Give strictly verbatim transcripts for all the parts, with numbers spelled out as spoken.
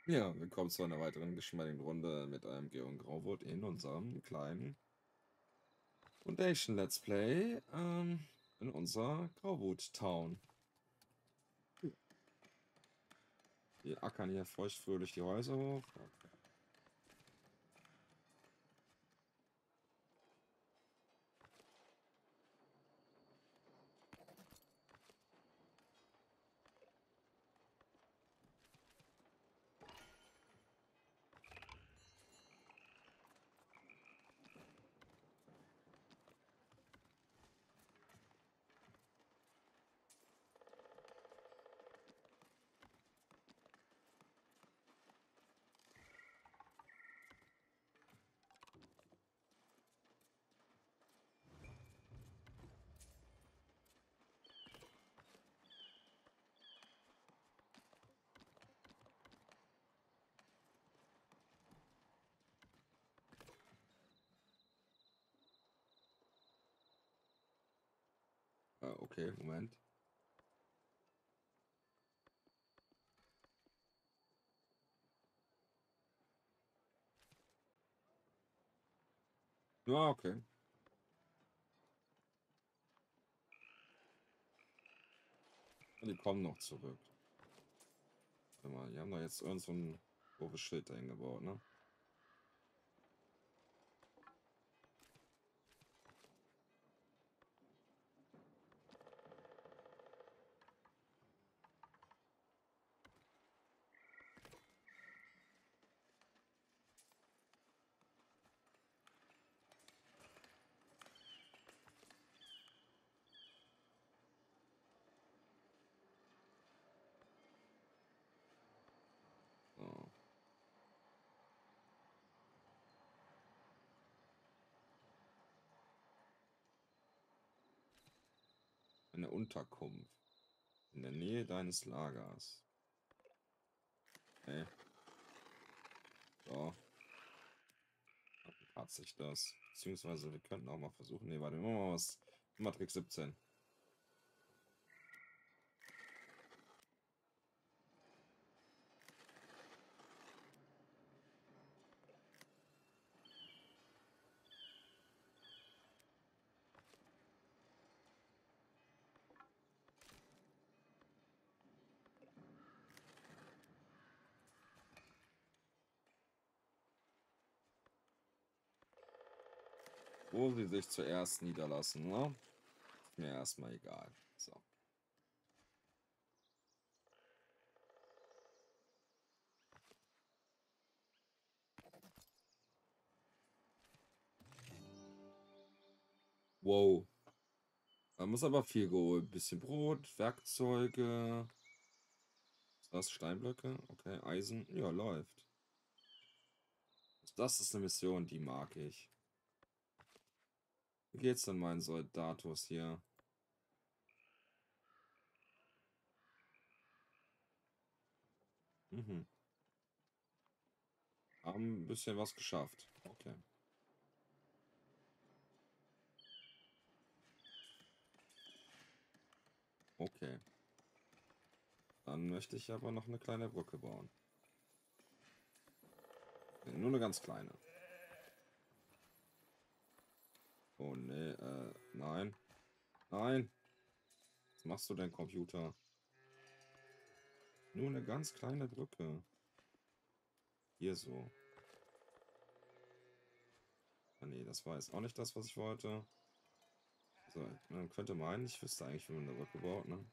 Ja, willkommen zu einer weiteren geschmeidigen Runde mit einem Georg Grauwurt in unserem kleinen Foundation Let's Play ähm, in unserer Grauwut Town. Wir ackern hier feuchtfröhlich die Häuser hoch. Okay. Äh, okay, Moment. Ja, okay. Und die kommen noch zurück. Warte mal, die haben da jetzt irgend so ein doofes Schild dahin gebaut, ne? So. Eine Unterkunft in der Nähe deines Lagers. Okay. So, hat sich das. Beziehungsweise wir könnten auch mal versuchen. Ne, warte, wir machen mal was. Matrix siebzehn. Wo sie sich zuerst niederlassen, ne? Ist mir erstmal egal. So. Wow. Man muss aber viel geholt. Bisschen Brot, Werkzeuge. Was? Steinblöcke? Okay, Eisen. Ja, läuft. Das ist eine Mission, die mag ich. Wie geht's denn meinen Soldatus hier? Mhm. Haben ein bisschen was geschafft. Okay. Okay. Dann möchte ich aber noch eine kleine Brücke bauen. Nee, nur eine ganz kleine. Oh, nee, äh, nein. Nein. Was machst du denn, Computer? Nur eine ganz kleine Brücke. Hier so. Ah, nee, das war jetzt auch nicht das, was ich wollte. So, man könnte meinen, ich wüsste eigentlich, wie man eine Brücke baut, ne?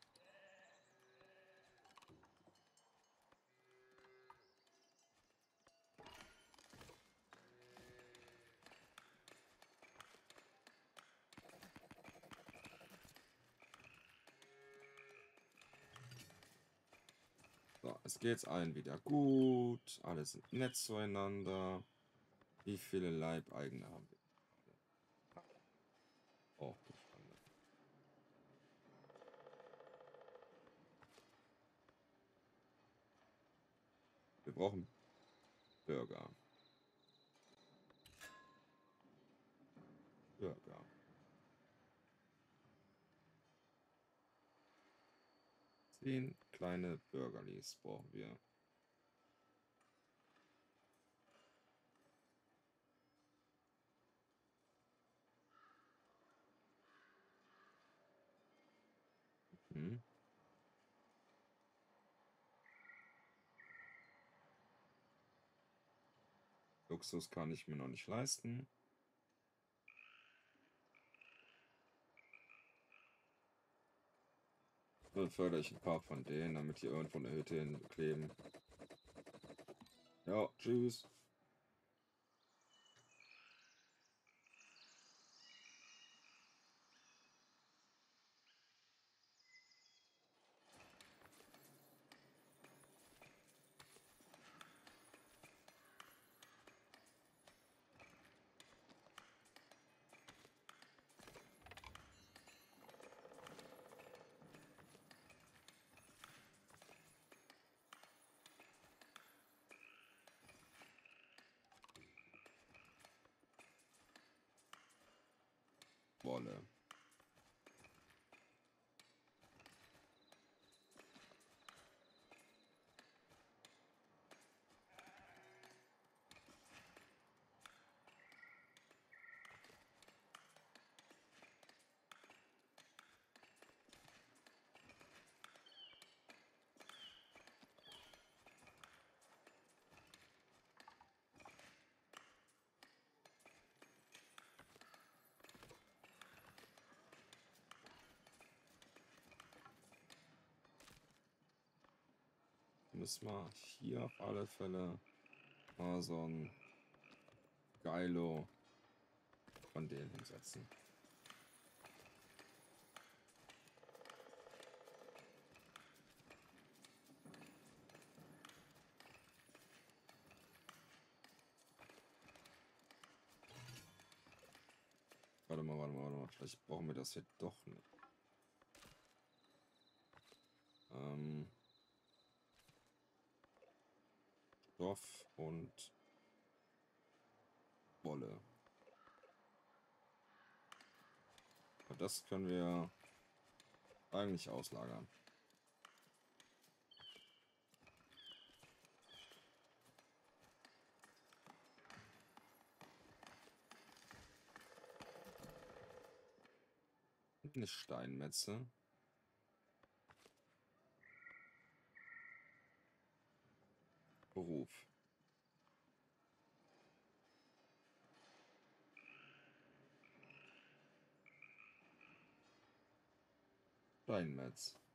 So, es geht's allen wieder gut. Alle sind nett zueinander. Wie viele Leibeigene haben wir? Oh, du Schande. Wir brauchen Bürger. Bürger. Zehn kleine Bürgerlis brauchen wir. Luxus kann ich mir noch nicht leisten. Befördere ich ein paar von denen, damit die irgendwo eine Hütte hinkleben. Ja, tschüss. Wolle. Müssen wir hier auf alle Fälle mal so ein Geilo von denen hinsetzen. Warte mal, warte mal, warte mal. Vielleicht brauchen wir das hier doch nicht. Ähm, Stoff und Wolle. Und das können wir eigentlich auslagern. Eine Steinmetze. Beruf. Steinmetz.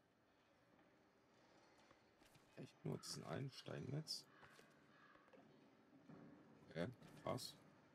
Echt nur diesen einen Steinmetz? Ja, krass.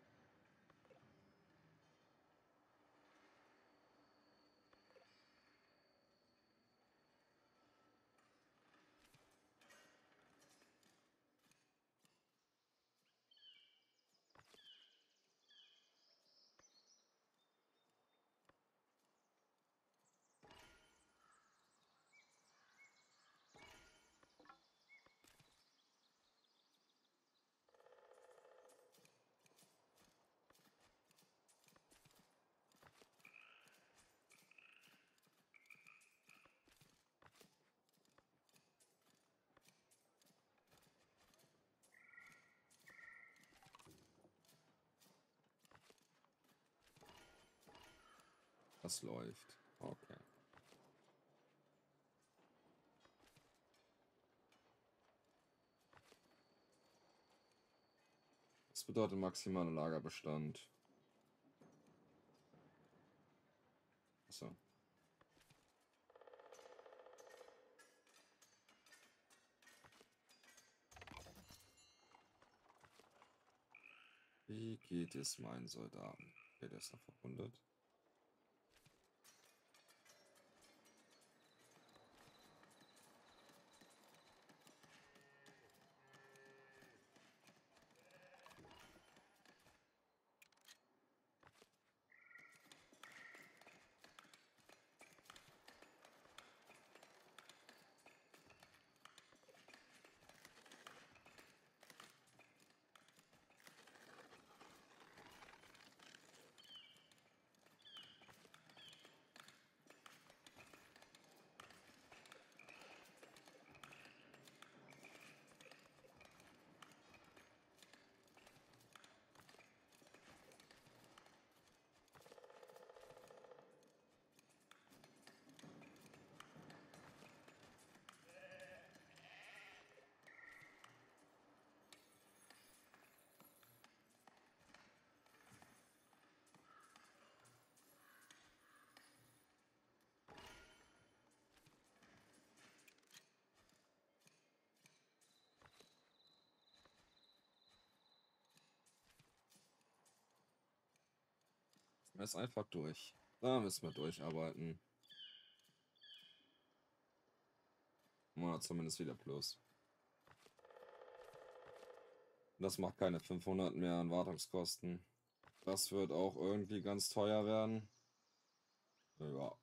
Das läuft. Okay. Das bedeutet maximaler Lagerbestand. So. Wie geht es meinen Soldaten? Okay, der ist noch verwundet. Er ist einfach durch. Da müssen wir durcharbeiten. Man hat zumindest wieder Plus. Das macht keine fünfhundert mehr an Wartungskosten. Das wird auch irgendwie ganz teuer werden. Ja.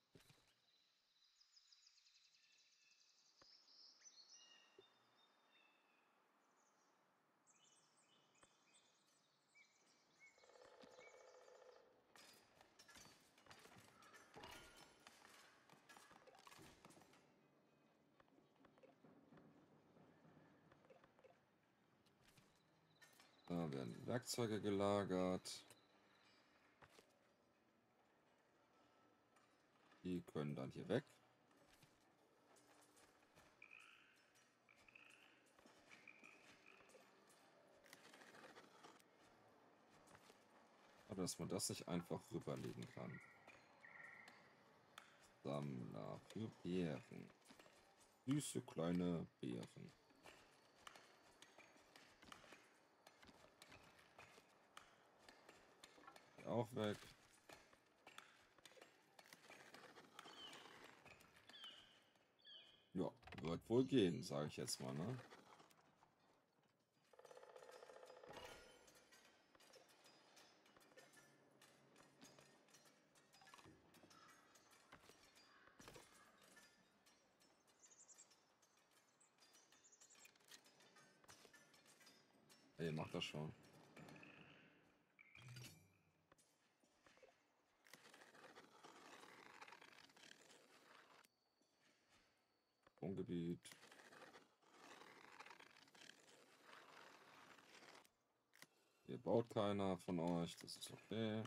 Da werden Werkzeuge gelagert. Die können dann hier weg. Aber dass man das nicht einfach rüberlegen kann. Sammler für Beeren. Süße kleine Beeren. Auch weg. Ja, wird wohl gehen, sage ich jetzt mal, ne? Ey, macht das schon. Wohngebiet. Hier baut keiner von euch, das ist okay.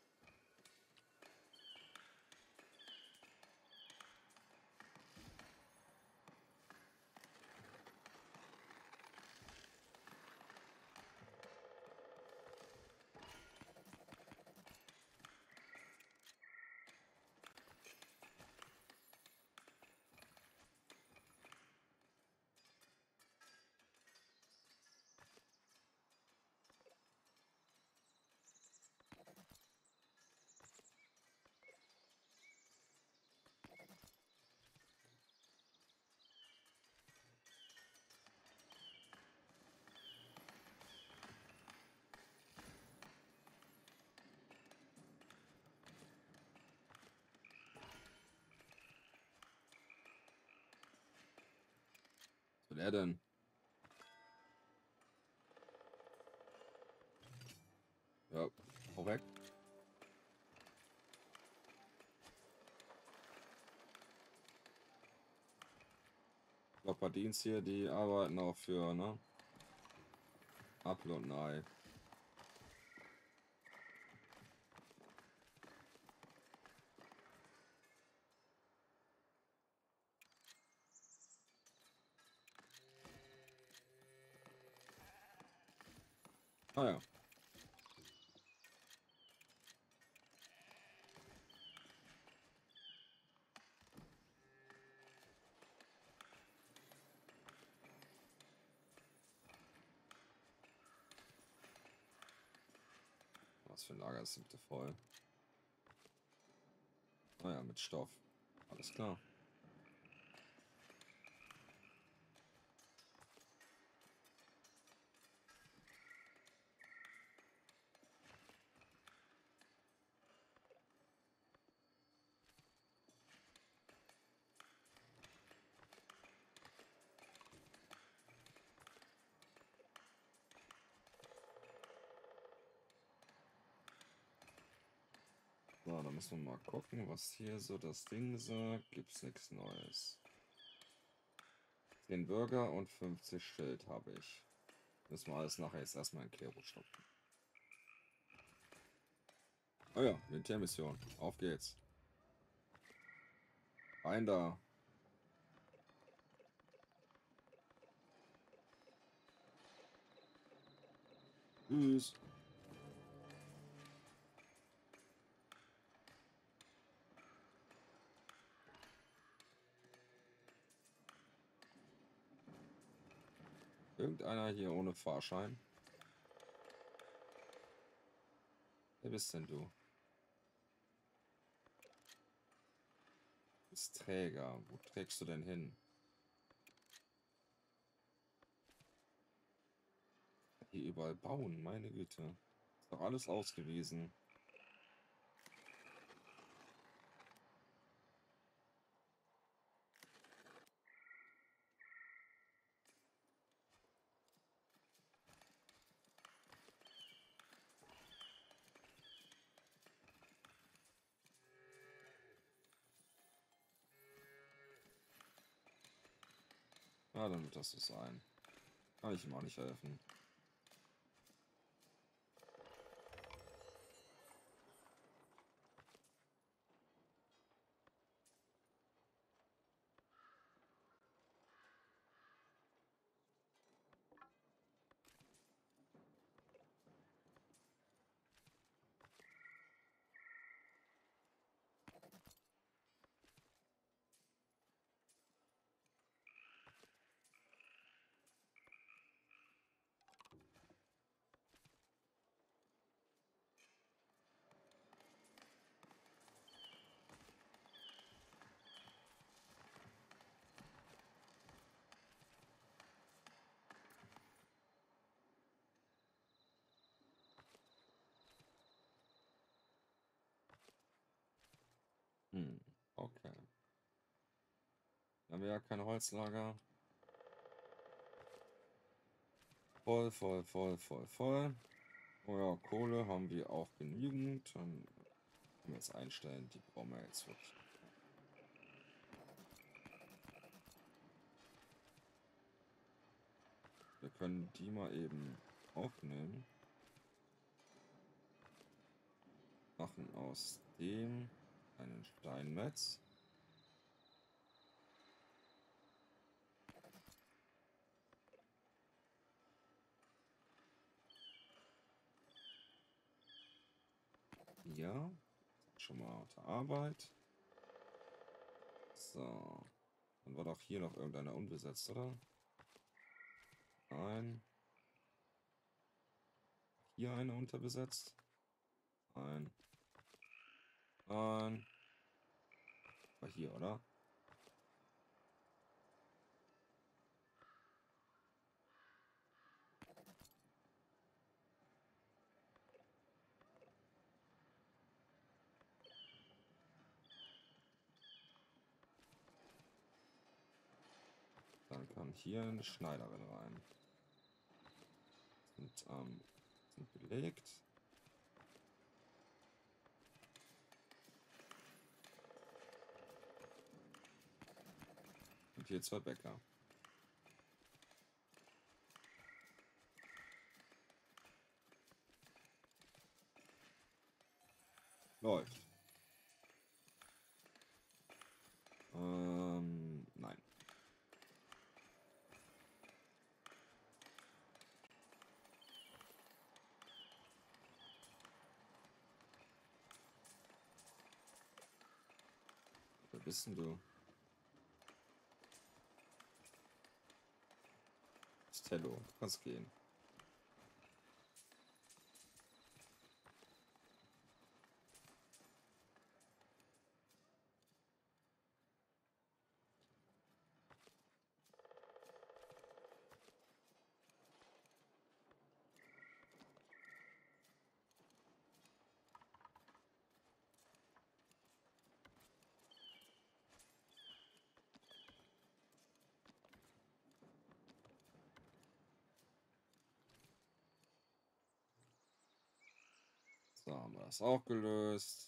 Was will er denn? Ja, hau weg. Verdienst hier, die arbeiten auch für, ne? Apfel und ein Ei. Ah ja. Was für ein Lager ist bitte voll? Ah ja, mit Stoff. Alles klar. So, da müssen wir mal gucken, was hier so das Ding sagt. Gibt's nichts Neues. zehn Bürger und fünfzig Schild habe ich. Müssen wir alles nachher jetzt erstmal in Klero stopfen. Oh ja, Militärmission. Auf geht's. Rein da. Tschüss. Irgendeiner hier ohne Fahrschein? Wer bist denn du? Ist Träger. Wo trägst du denn hin? Hier überall bauen, meine Güte. Ist doch alles ausgewiesen. Ja, dann wird das so sein. Kann ich ihm auch nicht helfen. Hm, okay. Dann haben wir ja kein Holzlager. Voll, voll, voll, voll, voll. Oh ja, Kohle haben wir auch genügend. Dann können wir jetzt einstellen, die brauchen wir jetzt wirklich. Wir können die mal eben aufnehmen. Machen aus dem einen Steinmetz. Ja, schon mal unter Arbeit. So. Dann war doch hier noch irgendeiner unbesetzt, oder? Nein. Hier einer unterbesetzt? Nein. Nein. War hier, oder? Dann kann hier eine Schneiderin rein. Sind, ähm, sind belegt. Und hier zwei Bäcker. Läuft. Ähm, nein. Wer bist denn du? Stello, du kannst gehen. So, haben wir das auch gelöst.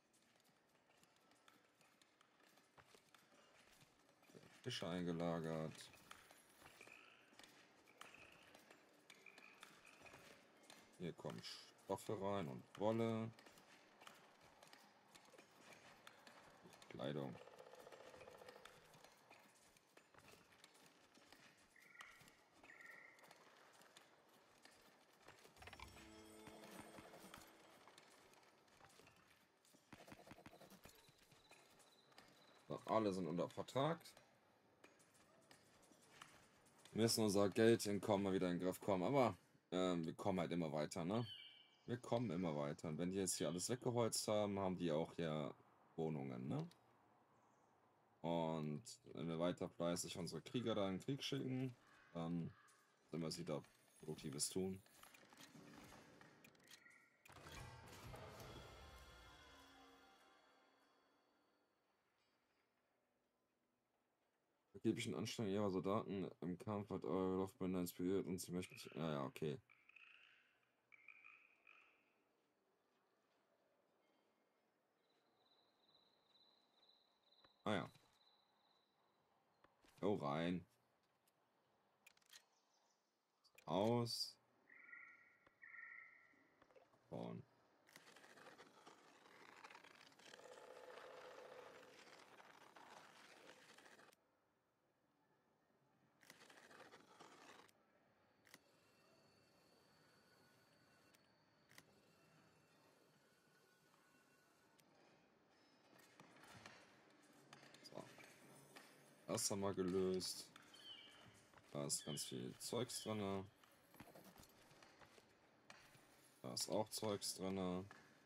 Fische eingelagert. Hier kommen Stoffe rein und Wolle. Kleidung. So, alle sind unter Vertrag. Wir müssen unser Geldinkommen mal wieder in den Griff kommen, aber ähm, wir kommen halt immer weiter, ne? Wir kommen immer weiter. Und wenn die jetzt hier alles weggeholzt haben, haben die auch hier Wohnungen, ne? Und wenn wir weiter fleißig unsere Krieger da in den Krieg schicken, dann sind wir wieder Produktives tun. Vergeblichen Anstrengung ihrer Soldaten im Kampf hat eure Luftbänder inspiriert und sie möchten... Ja, ja, okay. Ah ja. Oh, rein. Aus. Bauen. So. Das haben wir gelöst. Da ist ganz viel Zeugs drin. Da ist auch Zeugs drin.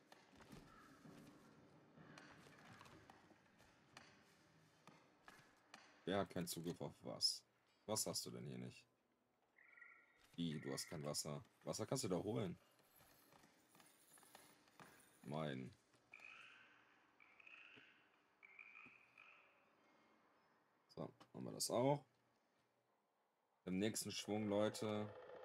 Wer hat keinen Zugriff auf was? Was hast du denn hier nicht? Wie, du hast kein Wasser. Wasser kannst du da holen. Mein. So, haben wir das auch. Im nächsten Schwung, Leute.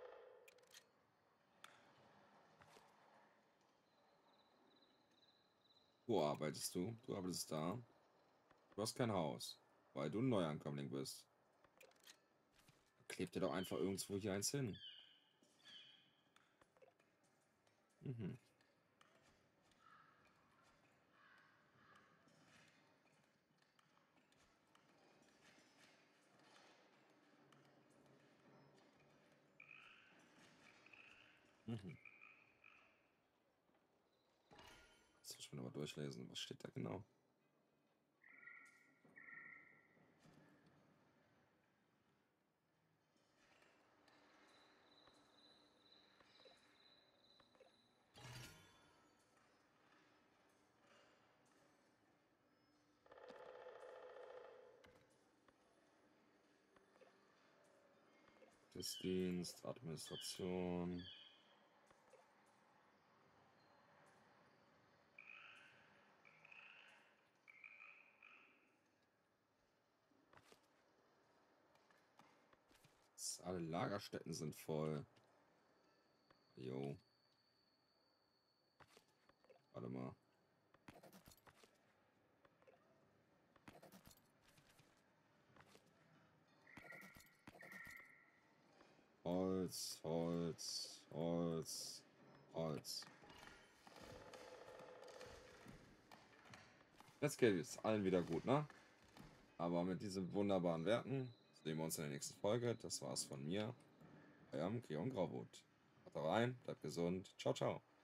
Wo arbeitest du? Du arbeitest da. Du hast kein Haus, weil du ein Neuankömmling bist. Klebt dir doch einfach irgendwo hier eins hin. Mhm. Mhm. Das muss ich mir aber durchlesen. Was steht da genau? Dienst, Administration. Alle Lagerstätten sind voll. Jo. Warte mal. Holz, Holz, Holz, Holz. Jetzt geht es allen wieder gut, ne? Aber mit diesen wunderbaren Werten sehen wir uns in der nächsten Folge. Das war's von mir. Euer Georg Grauwut. Haut rein, bleibt gesund. Ciao, ciao.